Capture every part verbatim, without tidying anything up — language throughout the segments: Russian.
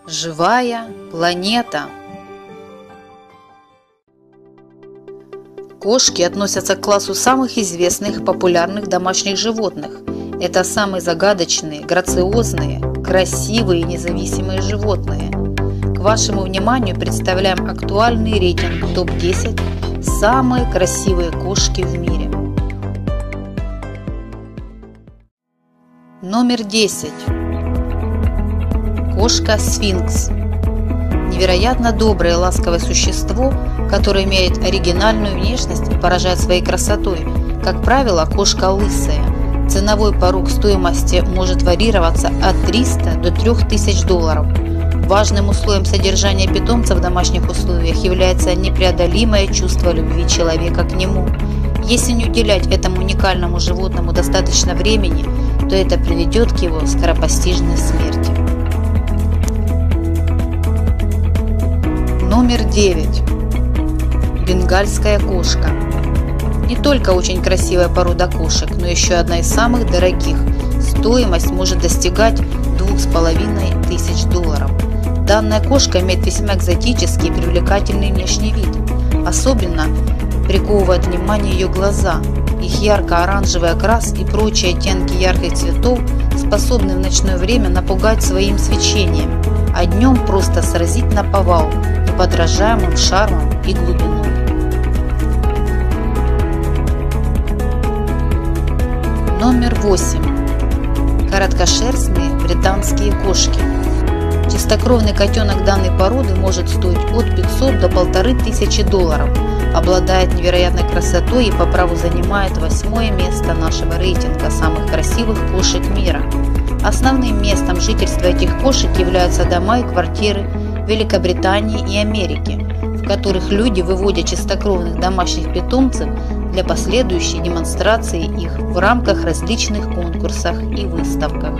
Живая планета. Кошки относятся к классу самых известных и популярных домашних животных. Это самые загадочные, грациозные, красивые и независимые животные. К вашему вниманию представляем актуальный рейтинг топ десять «Самые красивые кошки в мире». Номер десять. Кошка-сфинкс. Невероятно доброе и ласковое существо, которое имеет оригинальную внешность и поражает своей красотой. Как правило, кошка лысая. Ценовой порог стоимости может варьироваться от трёхсот до трёх тысяч долларов. Важным условием содержания питомца в домашних условиях является непреодолимое чувство любви человека к нему. Если не уделять этому уникальному животному достаточно времени, то это приведет к его скоропостижной смерти. Номер девять. Бенгальская кошка. Не только очень красивая порода кошек, но еще одна из самых дорогих. Стоимость может достигать двух с половиной тысяч долларов. Данная кошка имеет весьма экзотический и привлекательный внешний вид. Особенно приковывает внимание ее глаза. Их ярко-оранжевый окрас и прочие оттенки ярких цветов способны в ночное время напугать своим свечением, а днем просто сразить наповал неподражаемым шармом и глубиной. Номер восемь. Короткошерстные британские кошки. Чистокровный котенок данной породы может стоить от пятисот до полторы тысячи долларов, обладает невероятной красотой и по праву занимает восьмое место нашего рейтинга самых красивых кошек мира. Основным местом жительства этих кошек являются дома и квартиры Великобритании и Америки, в которых люди выводят чистокровных домашних питомцев для последующей демонстрации их в рамках различных конкурсах и выставках.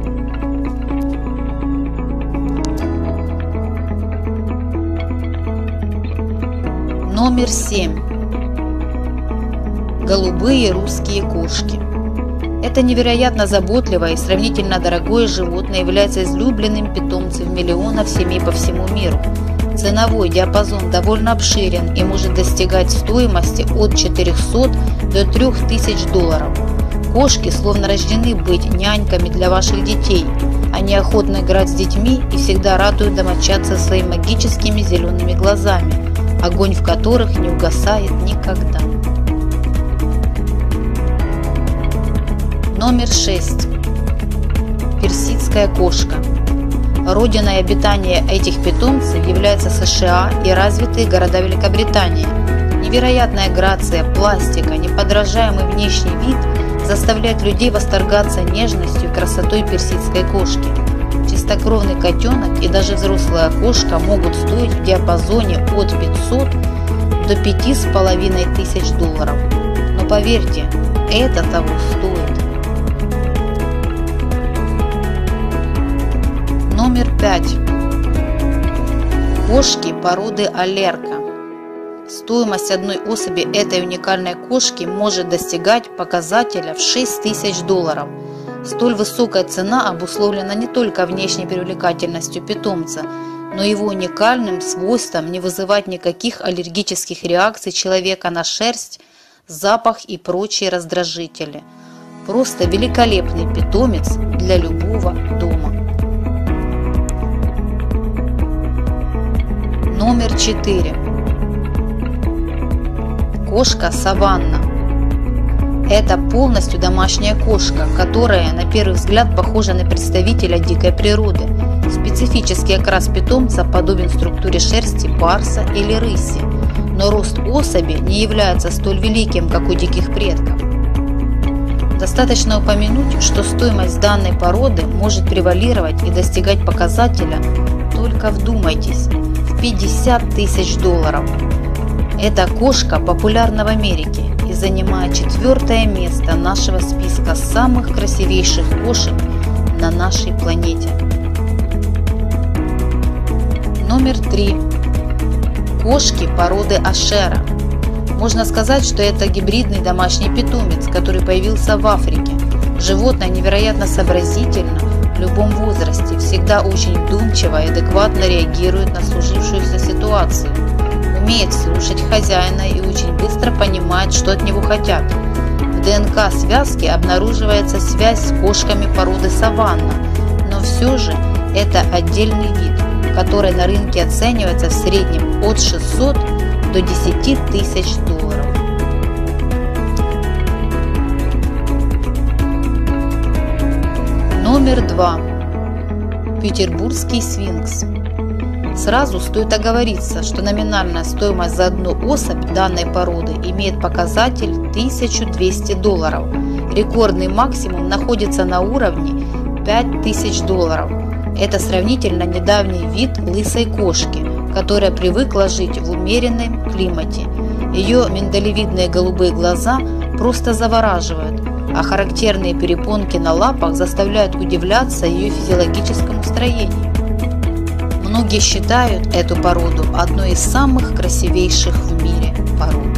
Номер семь. Голубые русские кошки. Это невероятно заботливое и сравнительно дорогое животное является излюбленным питомцем миллионов семей по всему миру. Ценовой диапазон довольно обширен и может достигать стоимости от четырёхсот до трёх тысяч долларов. Кошки словно рождены быть няньками для ваших детей. Они охотно играют с детьми и всегда радуют домочадцев своими магическими зелеными глазами, огонь в которых не угасает никогда. Номер шесть. Персидская кошка. Родиной обитания этих питомцев являются США и развитые города Великобритании. Невероятная грация, пластика, неподражаемый внешний вид заставляют людей восторгаться нежностью и красотой персидской кошки. Чистокровный котенок и даже взрослая кошка могут стоить в диапазоне от пятисот до пяти с половиной тысяч долларов. Но поверьте, это того стоит. Номер пять. Кошки породы алерка. Стоимость одной особи этой уникальной кошки может достигать показателя в шесть тысяч долларов. Столь высокая цена обусловлена не только внешней привлекательностью питомца, но и его уникальным свойством не вызывать никаких аллергических реакций человека на шерсть, запах и прочие раздражители. Просто великолепный питомец для любого дома. Номер четыре. Кошка саванна. Это полностью домашняя кошка, которая на первый взгляд похожа на представителя дикой природы. Специфический окрас питомца подобен структуре шерсти барса или рыси, но рост особи не является столь великим, как у диких предков. Достаточно упомянуть, что стоимость данной породы может превалировать и достигать показателя, только вдумайтесь, в пятьдесят тысяч долларов. Эта кошка популярна в Америке и занимает четвертое место нашего списка самых красивейших кошек на нашей планете. Номер три. Кошки породы ашера. Можно сказать, что это гибридный домашний питомец, который появился в Африке. Животное невероятно сообразительно, в любом возрасте всегда очень вдумчиво и адекватно реагирует на сложившуюся ситуацию, умеет слушать хозяина и очень быстро понимает, что от него хотят. В ДНК связки обнаруживается связь с кошками породы саванна, но все же это отдельный вид, который на рынке оценивается в среднем от шестисот до десяти тысяч долларов. Номер два. Петербургский сфинкс. Сразу стоит оговориться, что номинальная стоимость за одну особь данной породы имеет показатель тысячу двести долларов. Рекордный максимум находится на уровне пять тысяч долларов. Это сравнительно недавний вид лысой кошки, которая привыкла жить в умеренном климате. Ее миндалевидные голубые глаза просто завораживают, а характерные перепонки на лапах заставляют удивляться ее физиологическому строению. Многие считают эту породу одной из самых красивейших в мире пород.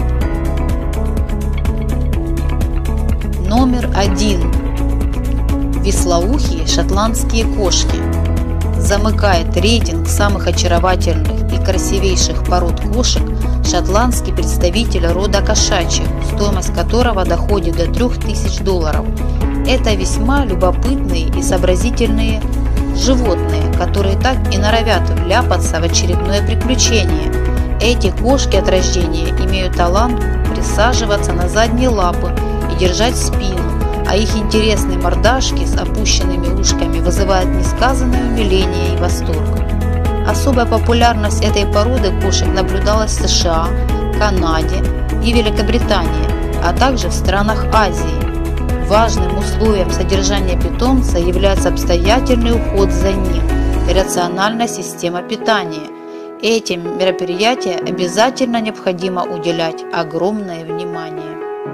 Номер один. Вислоухие шотландские кошки. Замыкает рейтинг самых очаровательных и красивейших пород кошек шотландский представитель рода кошачьих, стоимость которого доходит до трёх тысяч долларов. Это весьма любопытные и сообразительные животные, которые так и норовят вляпаться в очередное приключение. Эти кошки от рождения имеют талант присаживаться на задние лапы и держать спину, а их интересные мордашки с опущенными ушками вызывают несказанное умиление и восторг. Особая популярность этой породы кошек наблюдалась в США, Канаде и Великобритании, а также в странах Азии. Важным условием содержания питомца является обстоятельный уход за ним и рациональная система питания. Этим мероприятиям обязательно необходимо уделять огромное внимание.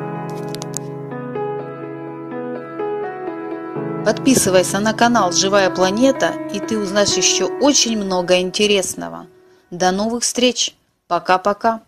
Подписывайся на канал «Живая планета», и ты узнаешь еще очень много интересного. До новых встреч! Пока-пока!